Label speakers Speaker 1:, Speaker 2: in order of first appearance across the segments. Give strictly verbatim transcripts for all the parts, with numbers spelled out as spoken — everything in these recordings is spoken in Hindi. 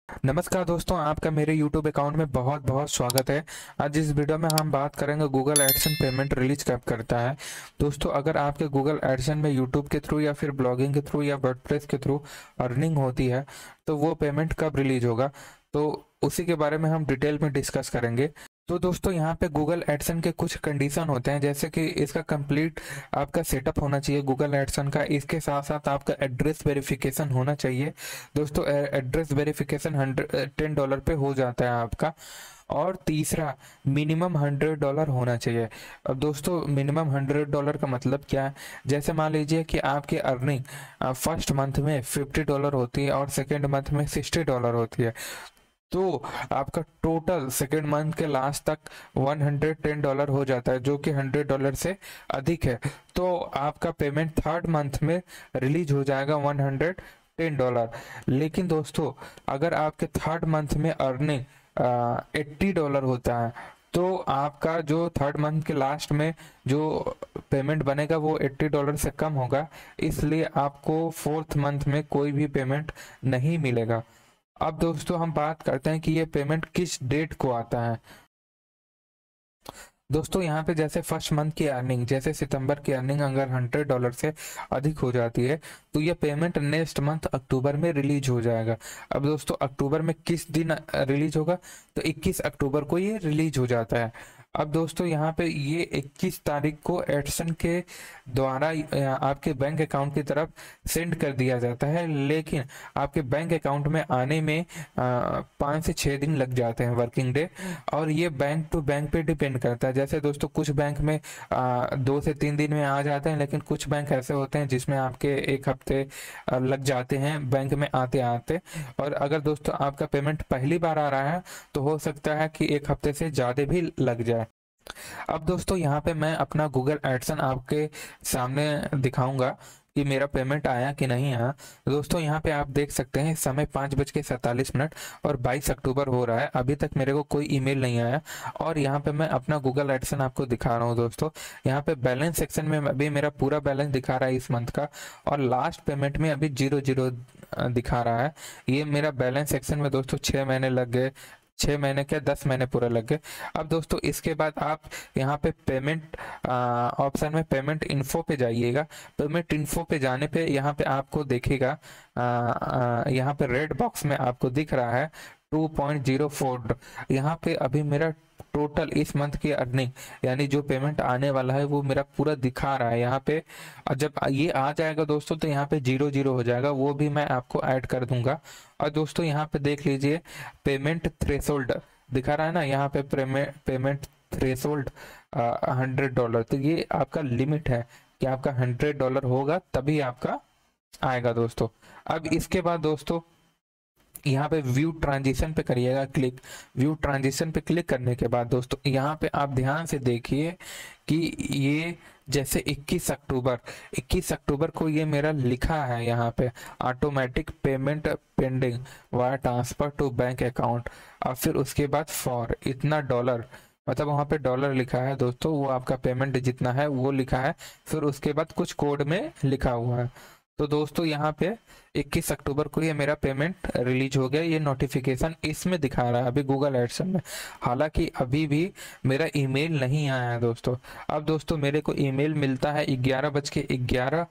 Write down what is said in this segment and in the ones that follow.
Speaker 1: नमस्कार दोस्तों, आपका मेरे यूट्यूब अकाउंट में बहुत बहुत स्वागत है। आज इस वीडियो में हम बात करेंगे गूगल एडसन पेमेंट रिलीज कब करता है। दोस्तों, अगर आपके गूगल एडसन में यूट्यूब के थ्रू या फिर ब्लॉगिंग के थ्रू या वर्डप्रेस के थ्रू अर्निंग होती है तो वो पेमेंट कब रिलीज होगा, तो उसी के बारे में हम डिटेल में डिस्कस करेंगे। तो दोस्तों, यहाँ पे गूगल एडसन के कुछ कंडीशन होते हैं, जैसे कि इसका कंप्लीट आपका सेटअप होना चाहिए गूगल एडसन का। इसके साथ साथ आपका एड्रेस वेरिफिकेशन होना चाहिए। दोस्तों, address verification hundred ten dollar पे हो जाता है आपका। और तीसरा, मिनिमम हंड्रेड डॉलर होना चाहिए। अब दोस्तों, मिनिमम हंड्रेड डॉलर का मतलब क्या है? जैसे मान लीजिए कि आपकी अर्निंग फर्स्ट मंथ में फिफ्टी डॉलर होती है और सेकेंड मंथ में सिक्सटी डॉलर होती है, तो आपका टोटल सेकेंड मंथ के लास्ट तक वन हंड्रेड टेन डॉलर हो जाता है, जो कि हंड्रेड डॉलर से अधिक है। तो आपका पेमेंट थर्ड मंथ में रिलीज हो जाएगा वन हंड्रेड टेन डॉलर। लेकिन दोस्तों, अगर आपके थर्ड मंथ में अर्निंग एट्टी डॉलर होता है तो आपका जो थर्ड मंथ के लास्ट में जो पेमेंट बनेगा वो एट्टी डॉलर से कम होगा, इसलिए आपको फोर्थ मंथ में कोई भी पेमेंट नहीं मिलेगा। अब दोस्तों, हम बात करते हैं कि ये पेमेंट किस डेट को आता है। दोस्तों, यहाँ पे जैसे फर्स्ट मंथ की अर्निंग, जैसे सितंबर की अर्निंग अगर हंड्रेड डॉलर से अधिक हो जाती है तो ये पेमेंट नेक्स्ट मंथ अक्टूबर में रिलीज हो जाएगा। अब दोस्तों, अक्टूबर में किस दिन रिलीज होगा? तो इक्कीस अक्टूबर को ये रिलीज हो जाता है। अब दोस्तों, यहाँ पे ये इक्कीस तारीख को एडसन के द्वारा आपके बैंक अकाउंट की तरफ सेंड कर दिया जाता है, लेकिन आपके बैंक अकाउंट में आने में पाँच से छः दिन लग जाते हैं, वर्किंग डे। और ये बैंक टू बैंक पे डिपेंड करता है। जैसे दोस्तों, कुछ बैंक में आ, दो से तीन दिन में आ जाते हैं, लेकिन कुछ बैंक ऐसे होते हैं जिसमें आपके एक हफ्ते लग जाते हैं बैंक में आते आते। और अगर दोस्तों आपका पेमेंट पहली बार आ रहा है तो हो सकता है कि एक हफ्ते से ज़्यादा भी लग जाए। अब दोस्तों, यहाँ पे मैं अपना गूगल एडसन आपके सामने दिखाऊंगा कि मेरा पेमेंट आया कि नहीं आया। दोस्तों, यहाँ पे आप देख सकते हैं समय पाँच बज के सैंतालीस मिनट और बाईस अक्टूबर हो रहा है, अभी तक मेरे को कोई ईमेल नहीं आया। और यहाँ पे मैं अपना गूगल एडसन आपको दिखा रहा हूँ। दोस्तों, यहाँ पे बैलेंस सेक्शन में अभी मेरा पूरा बैलेंस दिखा रहा है इस मंथ का, और लास्ट पेमेंट में अभी जीरो जीरो दिखा रहा है। ये मेरा बैलेंस सेक्शन में दोस्तों छः महीने लग गए, छः महीने क्या दस महीने पूरे लग गए। अब दोस्तों, इसके बाद आप यहाँ पे पेमेंट ऑप्शन में पेमेंट इन्फो पे जाइएगा। पेमेंट इन्फो पे जाने पे यहाँ पे आपको देखेगा, यहाँ पे रेड बॉक्स में आपको दिख रहा है टू पॉइंट ज़ीरो फोर। यहाँ पे अभी मेरा टोटल इस मंथ की अर्निंग यानी जो पेमेंट आने वाला है वो मेरा पूरा दिखा रहा है यहाँ पे। और जब ये आ जाएगा दोस्तों तो यहाँ पे जीरो जीरो हो जाएगा, वो भी मैं आपको ऐड कर दूंगा। और दोस्तों, यहाँ पे देख लीजिए पेमेंट थ्रेशोल्ड दिखा रहा है ना, यहाँ पे payment payment threshold hundred dollar. तो ये आपका लिमिट है कि आपका हंड्रेड डॉलर होगा तभी आपका आएगा दोस्तों। अब इसके बाद दोस्तों, यहाँ पे व्यू ट्रांजिशन पे करिएगा क्लिक। व्यू ट्रांजिशन पे क्लिक करने के बाद दोस्तों, यहाँ पे आप ध्यान से देखिए कि ये जैसे इक्कीस अक्टूबर इक्कीस अक्टूबर को ये मेरा लिखा है यहाँ पे automatic payment pending via transfer to bank account, और फिर उसके बाद फॉर इतना डॉलर, मतलब वहाँ पे डॉलर लिखा है दोस्तों, वो आपका पेमेंट जितना है वो लिखा है। फिर उसके बाद कुछ कोड में लिखा हुआ है। तो दोस्तों, यहाँ पे इक्कीस अक्टूबर को ये मेरा पेमेंट रिलीज हो गया, ये नोटिफिकेशन इसमें दिखा रहा है अभी गूगल एडसन में। हालांकि अभी भी मेरा ईमेल नहीं आया है दोस्तों। अब दोस्तों, मेरे को ईमेल मिलता है ग्यारह बज के ग्यारह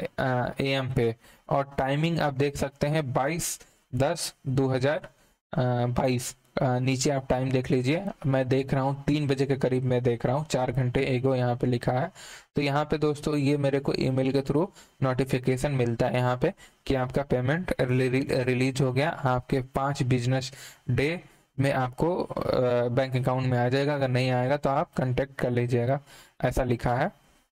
Speaker 1: ए एम पे, और टाइमिंग आप देख सकते हैं बाईस दस दो हजार बाईस। नीचे आप टाइम देख लीजिए, मैं देख रहा हूँ तीन बजे के करीब मैं देख रहा हूँ, चार घंटे एगो यहाँ पे लिखा है। तो यहाँ पे दोस्तों ये मेरे को ईमेल के थ्रू नोटिफिकेशन मिलता है यहाँ पे कि आपका पेमेंट रिलीज हो गया। आपके पाँच बिजनेस डे में आपको बैंक अकाउंट में आ जाएगा, अगर नहीं आएगा तो आप कांटेक्ट कर लीजिएगा, ऐसा लिखा है।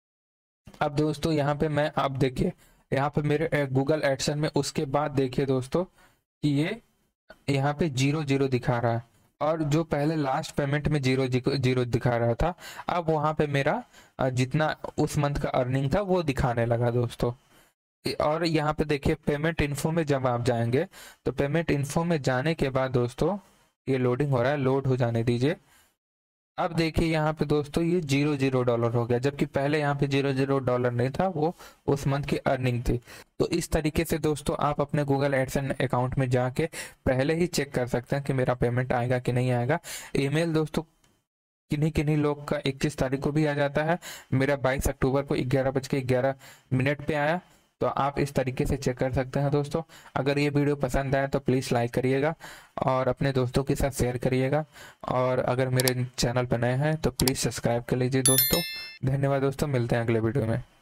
Speaker 1: अब दोस्तों, यहाँ पे मैं आप देखिए, यहाँ पे मेरे गूगल एडसन में उसके बाद देखिए दोस्तों कि ये यहाँ पे जीरो जीरो दिखा रहा है, और जो पहले लास्ट पेमेंट में जीरो जीरो दिखा रहा था, अब वहां पे मेरा जितना उस मंथ का अर्निंग था वो दिखाने लगा दोस्तों। और यहाँ पे देखिए पेमेंट इन्फो में जब आप जाएंगे तो पेमेंट इन्फो में जाने के बाद दोस्तों, ये लोडिंग हो रहा है, लोड हो जाने दीजिए। अब देखिए यहाँ पे दोस्तों ये जीरो जीरो डॉलर हो गया, जबकि पहले यहाँ पे जीरो जीरो डॉलर नहीं था, वो उस मंथ की अर्निंग थी। तो इस तरीके से दोस्तों आप अपने गूगल एडसेंस अकाउंट में जाके पहले ही चेक कर सकते हैं कि मेरा पेमेंट आएगा कि नहीं आएगा। ईमेल दोस्तों किन्हीं किन्हीं लोग का इक्कीस तारीख को भी आ जाता है, मेरा बाईस अक्टूबर को ग्यारह बज के ग्यारह मिनट पे आया। तो आप इस तरीके से चेक कर सकते हैं दोस्तों। अगर ये वीडियो पसंद आए तो प्लीज़ लाइक करिएगा और अपने दोस्तों के साथ शेयर करिएगा, और अगर मेरे चैनल पर नए हैं तो प्लीज़ सब्सक्राइब कर लीजिए दोस्तों। धन्यवाद दोस्तों, मिलते हैं अगले वीडियो में।